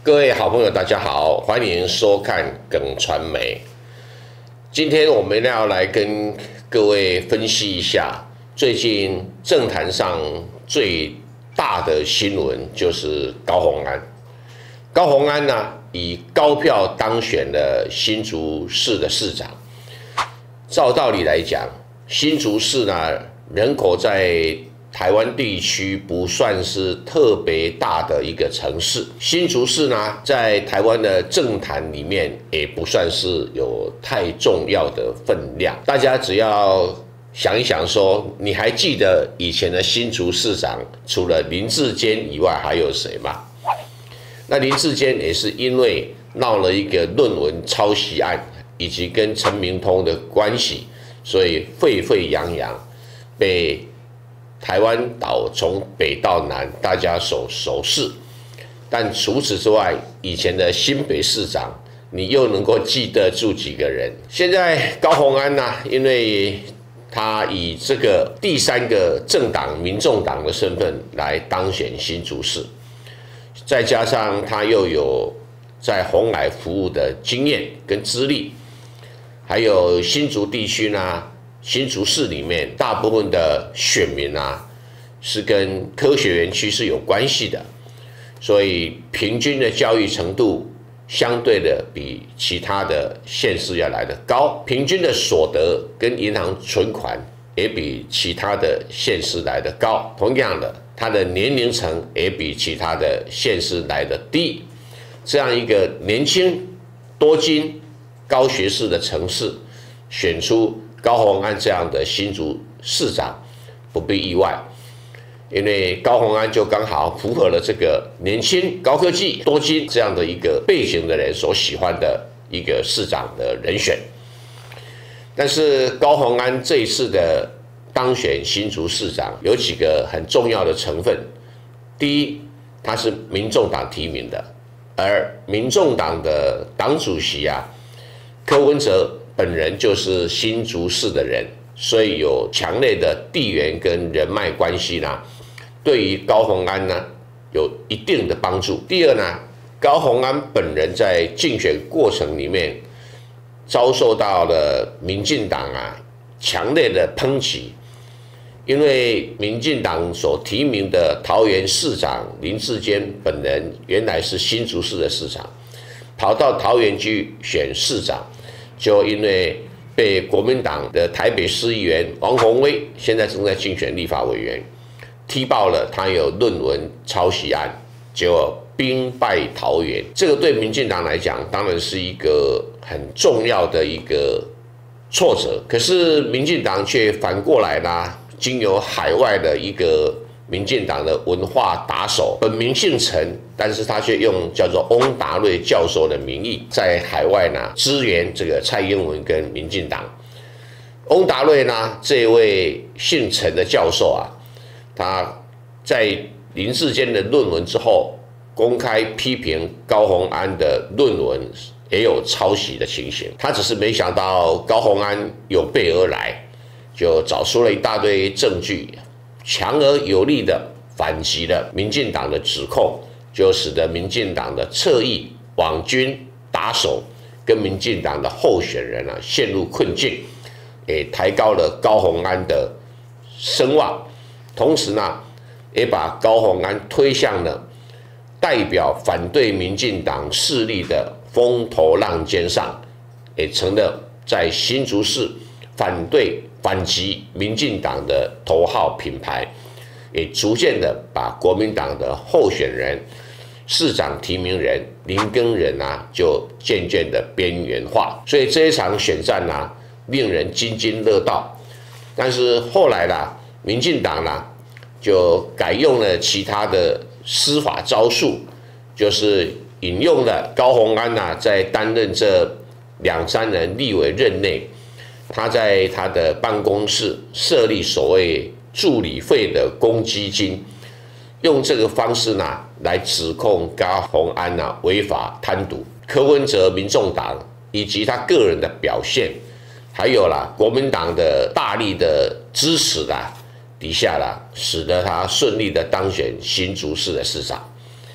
各位好朋友，大家好，欢迎收看耿传媒。今天我们要来跟各位分析一下最近政坛上最大的新闻，就是高虹安。高虹安呢，以高票当选了新竹市的市长。照道理来讲，新竹市呢，人口在台湾地区不算是特别大的一个城市，新竹市呢，在台湾的政坛里面也不算是有太重要的分量。大家只要想一想说，你还记得以前的新竹市长除了林志坚以外还有谁吗？那林志坚也是因为闹了一个论文抄袭案，以及跟陈明通的关系，所以沸沸扬扬，被台湾岛从北到南，大家熟识。但除此之外，以前的新北市长，你又能够记得住几个人？现在高虹安呢，因为他以这个第三个政党民众党的身份来当选新竹市，再加上他又有在鸿海服务的经验跟资历，还有新竹地区呢。新竹市里面大部分的选民啊，是跟科学园区是有关系的，所以平均的教育程度相对的比其他的县市要来得高，平均的所得跟银行存款也比其他的县市来得高。同样的，它的年龄层也比其他的县市来得低。这样一个年轻、多金、高学识的城市，选出高虹安这样的新竹市长不必意外，因为高虹安就刚好符合了这个年轻、高科技、多金这样的一个背景的人所喜欢的一个市长的人选。但是高虹安这一次的当选新竹市长有几个很重要的成分。第一，他是民众党提名的，而民众党的党主席啊，柯文哲本人就是新竹市的人，所以有强烈的地缘跟人脉关系呢，对于高虹安呢有一定的帮助。第二呢，高虹安本人在竞选过程里面遭受到了民进党啊强烈的抨击，因为民进党所提名的桃园市长林志坚本人原来是新竹市的市长，跑到桃园去选市长。就因为被国民党的台北市议员王宏威，现在正在竞选立法委员，踢爆了他有论文抄袭案，结果兵败桃园。这个对民进党来讲，当然是一个很重要的一个挫折。可是民进党却反过来啦，经由海外的一个民进党的文化打手，本名姓陈，但是他却用叫做翁达瑞教授的名义，在海外呢支援这个蔡英文跟民进党。翁达瑞呢，这位姓陈的教授啊，他在林志坚的论文之后，公开批评高虹安的论文也有抄袭的情形。他只是没想到高虹安有备而来，就找出了一大堆证据，强而有力的反击了民进党的指控，就使得民进党的侧翼网军打手跟民进党的候选人啊陷入困境，也抬高了高虹安的声望，同时呢，也把高虹安推向了代表反对民进党势力的风头浪尖上，也成了在新竹市反击民进党的头号品牌，也逐渐的把国民党的候选人、市长提名人林耕仁啊，就渐渐的边缘化。所以这一场选战啊，令人津津乐道。但是后来啦，民进党啦就改用了其他的司法招数，就是引用了高虹安呐，在担任这2、3人立委任内，他在他的办公室设立所谓助理费的公积金，用这个方式呢来指控高虹安违法贪渎。柯文哲民众党以及他个人的表现，还有国民党的大力的支持底下使得他顺利的当选新竹市的市长。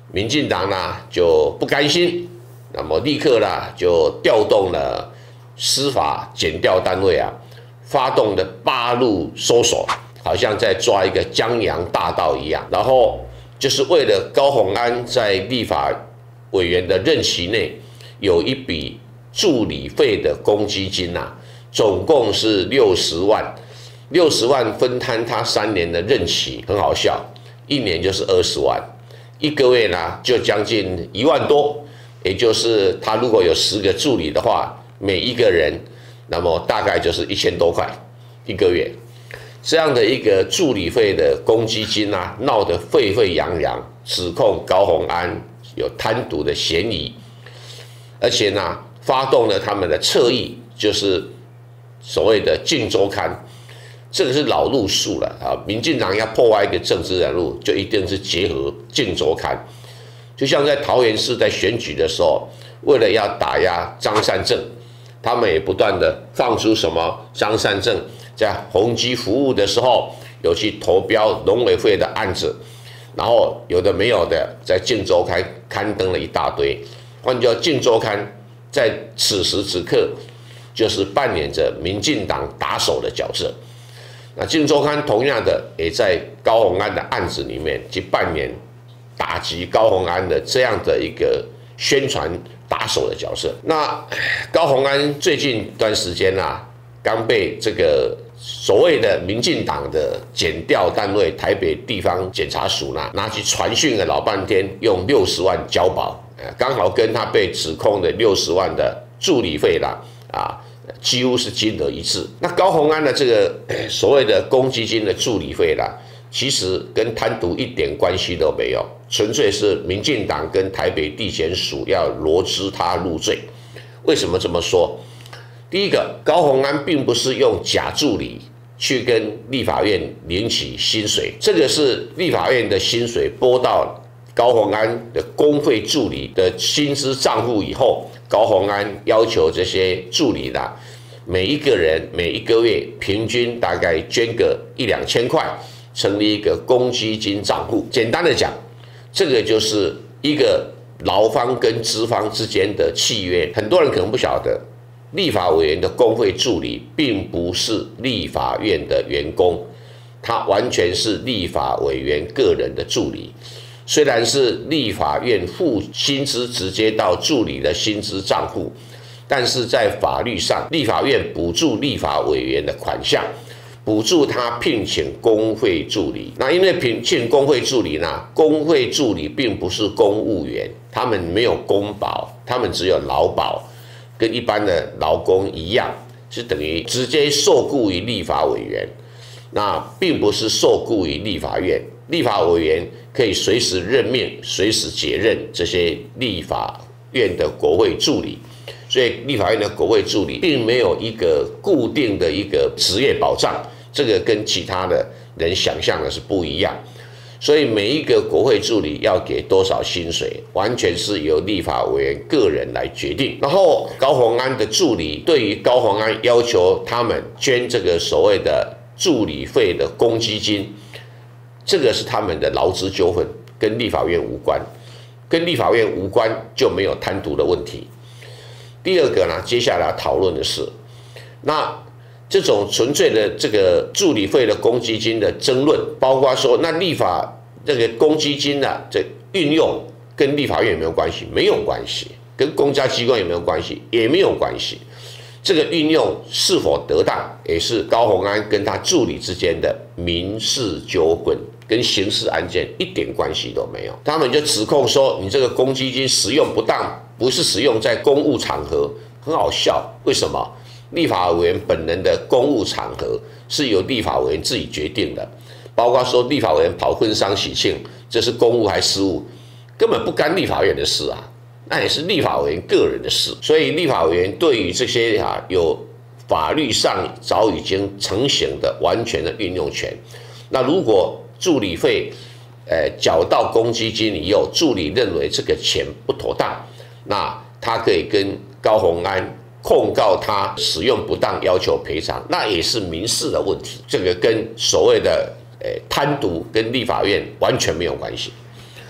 民进党呢就不甘心，那么立刻呢就调动了司法检调单位啊，发动了8路搜索，好像在抓一个江洋大盗一样。然后就是为了高虹安在立法委员的任期内有一笔助理费的公积金啊，总共是60万，60万分摊他3年的任期，很好笑，1年就是20万。1个月呢，就将近1万多，也就是他如果有10个助理的话，每一个人，那么大概就是1000多块1个月。这样的一个助理费的公积金啊，闹得沸沸扬扬，指控高虹安有贪渎的嫌疑，而且呢，发动了他们的侧翼，就是所谓的镜周刊。这个是老路数了啊！民进党要破坏一个政治人物，就一定是结合镜周刊。就像在桃园市在选举的时候，为了要打压张善政，他们也不断的放出什么张善政在宏基服务的时候有去投标农委会的案子，然后有的没有的在镜周刊刊登了一大堆。换句话说，镜周刊在此时此刻就是扮演着民进党打手的角色。那《镜周刊》同样的也在高虹安的案子里面去扮演打击高虹安的这样的一个宣传打手的角色。那高虹安最近一段时间啊，刚被这个所谓的民进党的检调单位台北地方检察署呢拿去传讯了老半天，用60万交保，刚好跟他被指控的60万的助理费啦几乎是金额一致。那高虹安的这个所谓的公积金的助理费啦，其实跟贪渎一点关系都没有，纯粹是民进党跟台北地检署要罗织他入罪。为什么这么说？第一个，高虹安并不是用假助理去跟立法院领取薪水，这个是立法院的薪水拨到高虹安的公费助理的薪资账户以后，高虹安要求这些助理的每一个人每一个月平均大概捐个1、2千块，成立一个公积金账户。简单的讲，这个就是一个劳方跟资方之间的契约。很多人可能不晓得，立法委员的公费助理并不是立法院的员工，他完全是立法委员个人的助理。虽然是立法院付薪资直接到助理的薪资账户，但是在法律上，立法院补助立法委员的款项，补助他聘请公会助理。那因为聘请公会助理呢，公会助理并不是公务员，他们没有公保，他们只有劳保，跟一般的劳工一样，是等于直接受雇于立法委员，那并不是受雇于立法院。立法委员可以随时任命、随时解任这些立法院的国会助理，所以立法院的国会助理并没有一个固定的一个职业保障，这个跟其他的人想象的是不一样。所以每一个国会助理要给多少薪水，完全是由立法委员个人来决定。然后高虹安的助理对于高虹安要求他们捐这个所谓的助理费的公积金，这个是他们的劳资纠纷，跟立法院无关，跟立法院无关就没有贪渎的问题。第二个呢，接下来讨论的是，那这种纯粹的这个助理费的公积金的争论，包括说，那立法这个公积金的这运用跟立法院有没有关系？没有关系。跟公家机关有没有关系？也没有关系。这个运用是否得当，也是高虹安跟他助理之间的民事纠纷，跟刑事案件一点关系都没有。他们就指控说，你这个公积金使用不当，不是使用在公务场合，很好笑。为什么？立法委员本人的公务场合是由立法委员自己决定的，包括说立法委员跑婚丧喜庆，这是公务还是私务，根本不干立法院的事啊。那也是立法委员个人的事，所以立法委员对于这些有法律上早已经成型的完全的运用权。那如果助理费，缴到公积金以后，助理认为这个钱不妥当，那他可以跟高虹安控告他使用不当，要求赔偿，那也是民事的问题。这个跟所谓的贪渎跟立法院完全没有关系。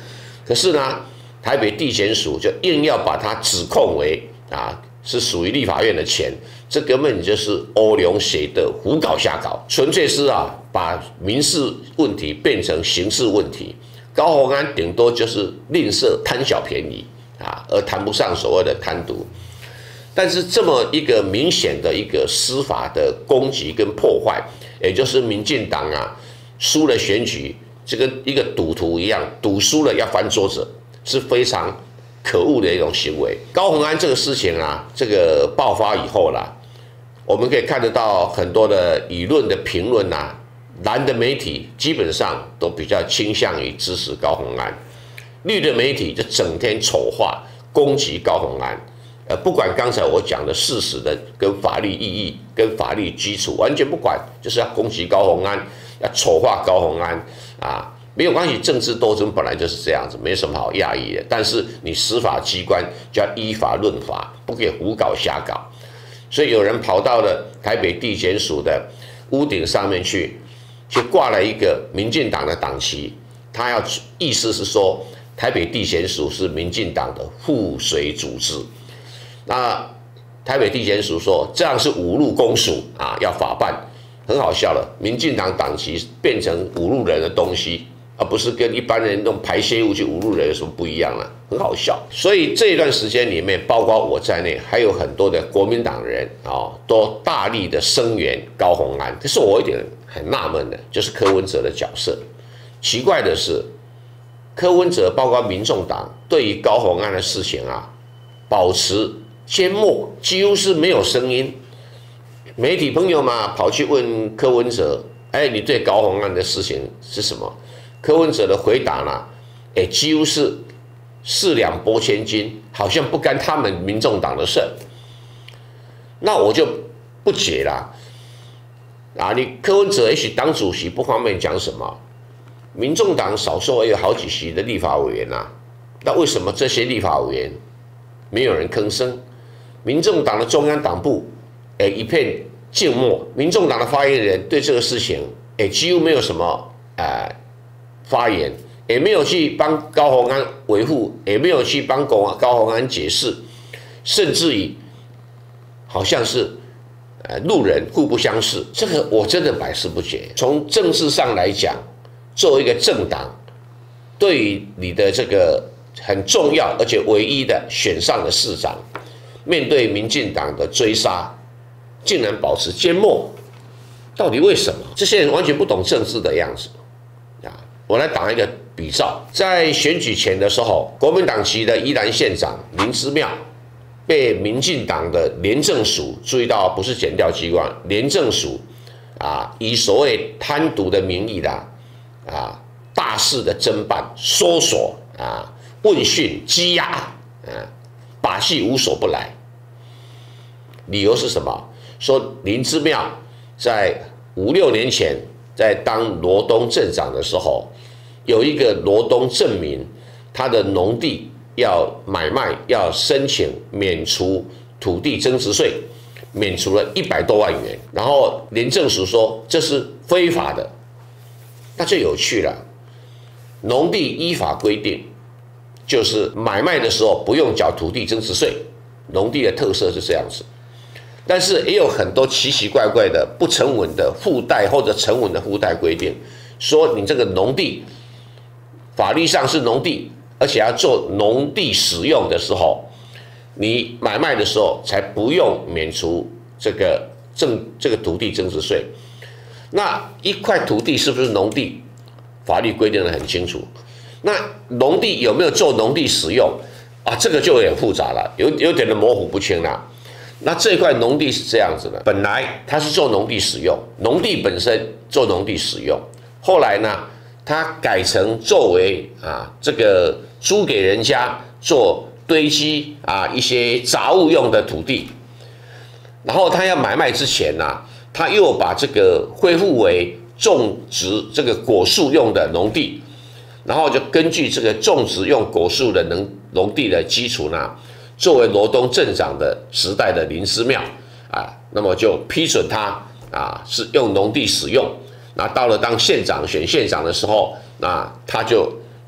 可是呢，台北地检署就硬要把它指控为是属于立法院的钱，这根本就是欧龙写的胡搞瞎搞，纯粹是把民事问题变成刑事问题。高虹安顶多就是吝啬贪小便宜而谈不上所谓的贪渎。但是这么一个明显的一个司法的攻击跟破坏，也就是民进党输了选举，这跟一个赌徒一样，赌输了要翻桌子，是非常可恶的一种行为。高虹安这个事情这个爆发以后我们可以看得到很多的舆论的评论蓝的媒体基本上都比较倾向于支持高虹安，绿的媒体就整天丑化攻击高虹安。不管刚才我讲的事实的跟法律意义、跟法律基础完全不管，就是要攻击高虹安，要丑化高虹安没有关系，政治斗争本来就是这样子，没什么好讶异的。但是你司法机关就要依法论法，不可以胡搞瞎搞。所以有人跑到了台北地检署的屋顶上面去挂了一个民进党的党旗，他要意思是说台北地检署是民进党的附随组织。那台北地检署说这样是侮辱公署要法办，很好笑了。民进党党旗变成侮辱人的东西，而不是跟一般人用排泄物去侮辱人有什么不一样呢？很好笑。所以这一段时间里面，包括我在内，还有很多的国民党人都大力的声援高虹安。可是我有点很纳闷的，就是柯文哲的角色。奇怪的是，柯文哲包括民众党对于高虹安的事情保持缄默，几乎是没有声音。媒体朋友跑去问柯文哲，你对高虹安的事情是什么？柯文哲的回答几乎是四两拨千斤，好像不干他们民众党的事。那我就不解啦，你柯文哲也许当主席不方便讲什么，民众党少说也有好几席的立法委员那为什么这些立法委员没有人吭声？民众党的中央党部一片静默，民众党的发言人对这个事情几乎没有什么发言，也没有去帮高虹安维护，也没有去帮高虹安解释，甚至于好像是路人互不相识。这个我真的百思不解。从政治上来讲，作为一个政党，对于你的这个很重要而且唯一的选上的市长，面对民进党的追杀，竟然保持缄默，到底为什么？这些人完全不懂政治的样子我来打一个比照，在选举前的时候，国民党籍的宜兰县长林之妙被民进党的廉政署注意到，不是检调机关，廉政署以所谓贪渎的名义大肆的侦办、搜索问讯、羁押把戏无所不来。理由是什么？说林之妙在5、6年前在当罗东镇长的时候，有一个罗东镇民，他的农地要买卖，要申请免除土地增值税，免除了100多万元，然后廉政署说这是非法的，那就有趣了。农地依法规定，就是买卖的时候不用缴土地增值税，农地的特色是这样子。但是也有很多奇奇怪怪的不成文的附带或者成文的附带规定，说你这个农地法律上是农地，而且要做农地使用的时候，你买卖的时候才不用免除这个土地增值税。那一块土地是不是农地？法律规定得很清楚。那农地有没有做农地使用这个就有点复杂了，有点的模糊不清了。那这块农地是这样子的，本来它是做农地使用，农地本身做农地使用，后来呢，它改成作为这个租给人家做堆积一些杂物用的土地，然后他要买卖之前他又把这个恢复为种植这个果树用的农地，然后就根据这个种植用果树的农地的基础作为罗东镇长的时代的林之妙那么就批准他是用农地使用。那到了当县长选县长的时候，那他就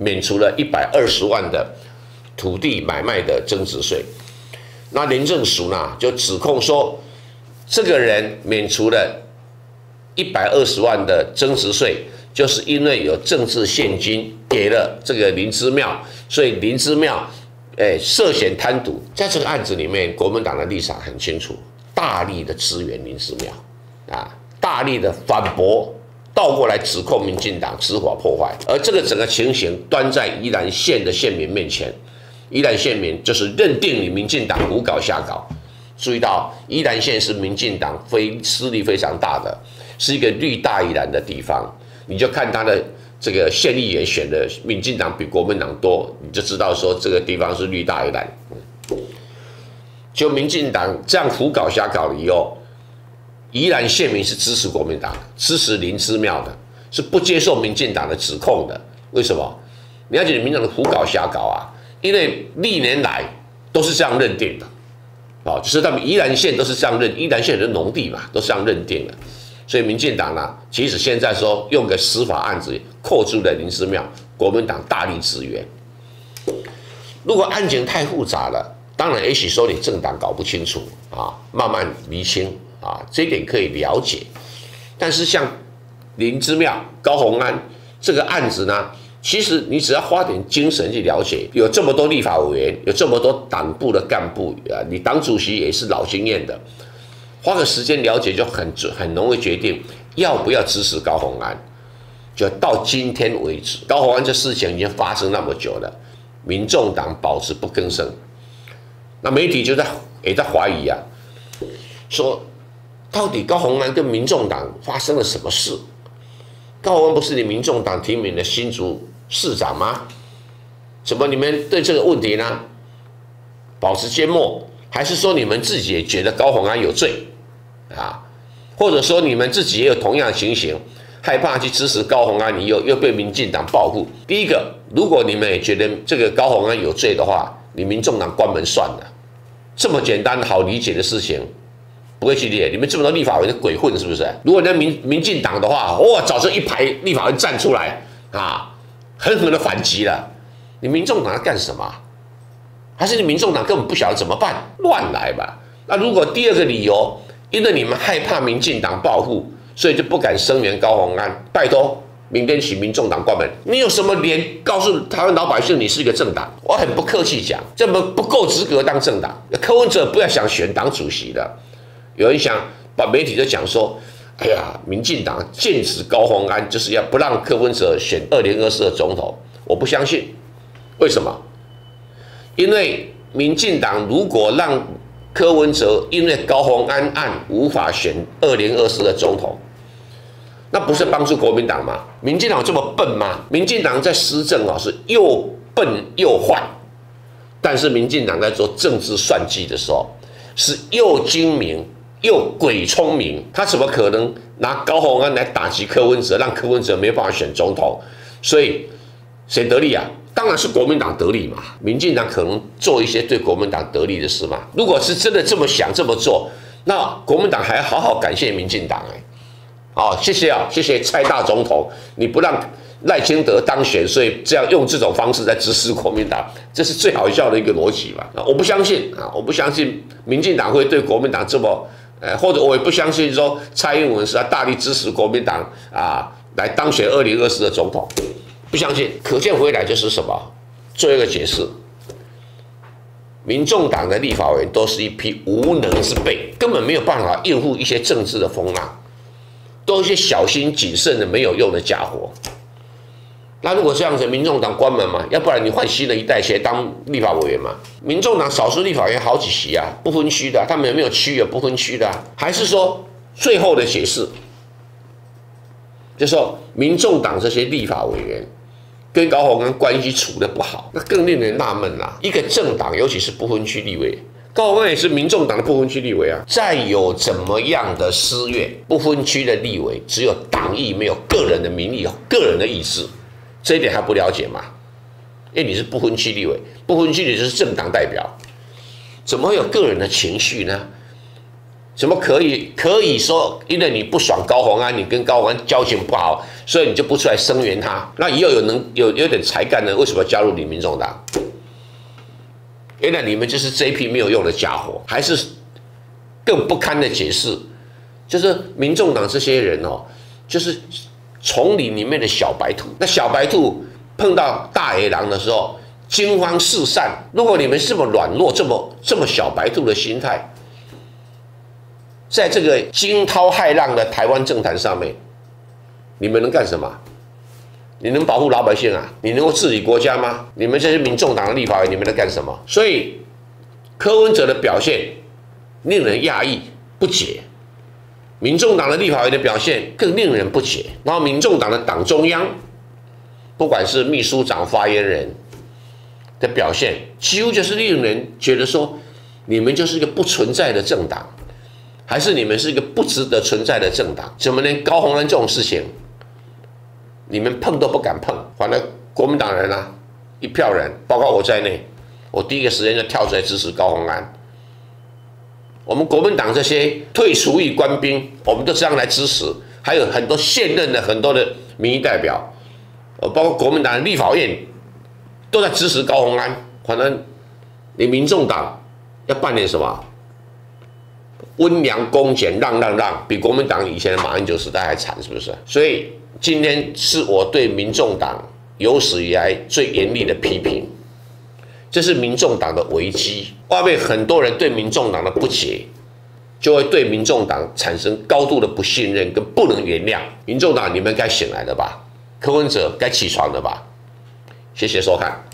免除了120万的土地买卖的增值税。那廉政署呢就指控说，这个人免除了120万的增值税，就是因为有政治现金给了这个林之妙，所以林之妙涉嫌贪渎。在这个案子里面，国民党的立场很清楚，大力的支援林之妙啊，大力的反驳，倒过来指控民进党执法破坏。而这个整个情形端在宜兰县的县民面前，宜兰县民就是认定你民进党胡搞瞎搞。注意到，宜兰县是民进党势力非常大的，是一个绿大宜兰的地方。你就看他的这个县议员选的民进党比国民党多，你就知道说这个地方是绿大宜兰。就民进党这样胡搞瞎搞了以后，宜兰县民是支持国民党，支持林之妙的，是不接受民进党的指控的。为什么？你要觉得民进党的胡搞瞎搞啊？因为历年来都是这样认定的，就是他们宜兰县都是这样认，宜兰县的农地嘛，都是这样认定的。所以民进党呢，即使现在说用个司法案子扣住了林之妙，国民党大力支援。如果案情太复杂了，当然也许说你政党搞不清楚啊，慢慢厘清啊，这一点可以了解。但是像林之妙、高虹安这个案子呢，其实你只要花点精神去了解，有这么多立法委员，有这么多党部的干部啊，你党主席也是老经验的。花个时间了解就很容易决定要不要支持高虹安。就到今天为止，高虹安这事情已经发生那么久了，民众党保持不吭声。那媒体也在怀疑啊，说到底高虹安跟民众党发生了什么事？高虹安不是你民众党提名的新竹市长吗？怎么你们对这个问题呢保持缄默？还是说你们自己也觉得高虹安有罪？或者说你们自己也有同样的情形，害怕去支持高虹安，你又被民进党报复。第一个，如果你们也觉得这个高虹安有罪的话，你民众党关门算了。这么简单好理解的事情，不会去理解。你们这么多立法委员鬼混是不是？如果那民进党的话，早就一排立法委员站出来狠狠的反击了。你民众党在干什么？还是你民众党根本不晓得怎么办，乱来吧？那如果第二个理由，因为你们害怕民进党报复，所以就不敢声援高虹安。拜托，明天起民众党关门，你有什么脸告诉台湾老百姓你是一个政党？我很不客气讲，这么不够资格当政党。柯文哲不要想选党主席的，有人想把媒体就讲说，哎呀，民进党剑指高虹安，就是要不让柯文哲选2024的总统。我不相信，为什么？因为民进党如果让柯文哲因为高虹安案无法选2024的总统，那不是帮助国民党吗？民进党这么笨吗？民进党在施政是又笨又坏，但是民进党在做政治算计的时候是又精明又鬼聪明，他怎么可能拿高虹安来打击柯文哲，让柯文哲没办法选总统？所以谁得利啊？当然是国民党得利嘛。民进党可能做一些对国民党得利的事嘛。如果是真的这么想这么做，那国民党还要好好感谢民进党谢谢蔡大总统，你不让赖清德当选，所以这样用这种方式在支持国民党，这是最好笑的一个逻辑嘛。我不相信民进党会对国民党这么或者我也不相信说蔡英文是要大力支持国民党来当选2024的总统。不相信，可见回来就是什么？做一个解释，民众党的立法委员都是一批无能之辈，根本没有办法应付一些政治的风浪，都是一些小心谨慎的没有用的家伙。那如果这样子，民众党关门嘛，要不然你换新的一代谁当立法委员嘛？民众党少数立法委员好几席不分区的，他们有没有区有不分区的还是说最后的解释，就是说民众党这些立法委员跟高虹安关系处得不好，那更令人纳闷啦。一个政党，尤其是不分区立委，高虹安也是民众党的不分区立委再有怎么样的私怨，不分区的立委只有党意，没有个人的民意、个人的意志，这一点还不了解吗？因为你是不分区立委，不分区你就是政党代表，怎么会有个人的情绪呢？ 怎么可以说，因为你不爽高虹安，你跟高虹安交情不好，所以你就不出来声援他？那以后有点才干的，为什么加入你民众党？原来你们就是这一批没有用的家伙，还是更不堪的解释，就是民众党这些人哦，就是丛林里面的小白兔。那小白兔碰到大野狼的时候，惊慌失散。如果你们这么软弱，这么小白兔的心态，在这个惊涛骇浪的台湾政坛上面，你们能干什么？你能保护老百姓啊？你能够治理国家吗？你们这些民众党的立法委员，你们在干什么？所以柯文哲的表现令人讶异不解，民众党的立法委员的表现更令人不解。然后民众党的党中央，不管是秘书长、发言人的表现，几乎就是令人觉得说，你们就是一个不存在的政党，还是你们是一个不值得存在的政党？怎么连高虹安这种事情，你们碰都不敢碰？反正国民党人啊，一票人，包括我在内，我第一个时间就跳出来支持高虹安。我们国民党这些退出役官兵，我们都这样来支持，还有很多现任的很多的民意代表，包括国民党的立法院都在支持高虹安。反正你民众党要扮演什么？温良恭俭，让，比国民党以前的马英九时代还惨，是不是？所以今天是我对民众党有史以来最严厉的批评。这是民众党的危机，外面很多人对民众党的不解，就会对民众党产生高度的不信任跟不能原谅。民众党，你们该醒来了吧？柯文哲该起床了吧？谢谢收看。